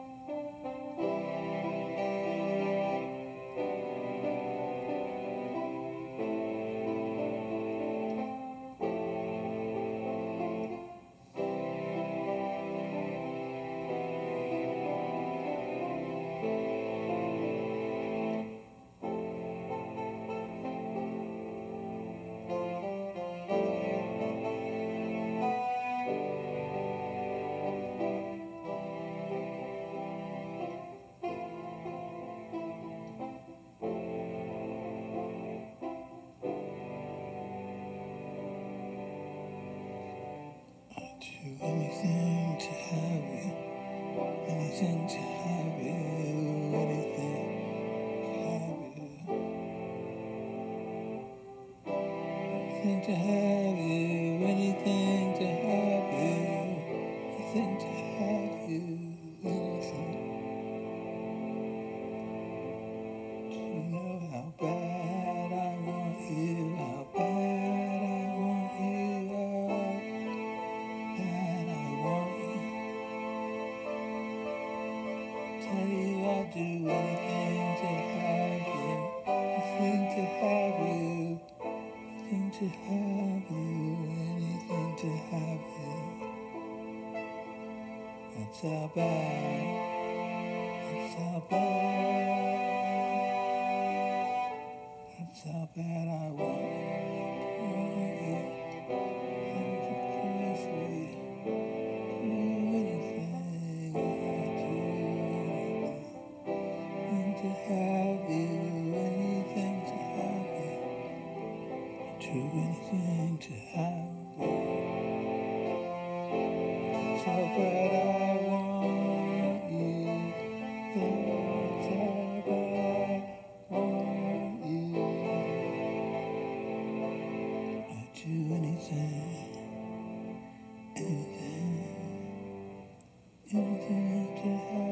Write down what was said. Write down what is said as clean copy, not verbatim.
Do anything to have you, anything to have you, anything to have you, anything to have you, anything to have you, anything. Do you know how bad I want you, how bad I want you, how bad I want you. Tell you I'll do anything to have you, anything to have you, anything to have you, anything to have you. That's how bad, that's how bad, that's how bad I want you. I'm to care for you. Do anything, anything to have you, anything to have you. Do anything to have you. That's how bad I want you. That's how bad I want you. I'd do anything, anything, anything to have.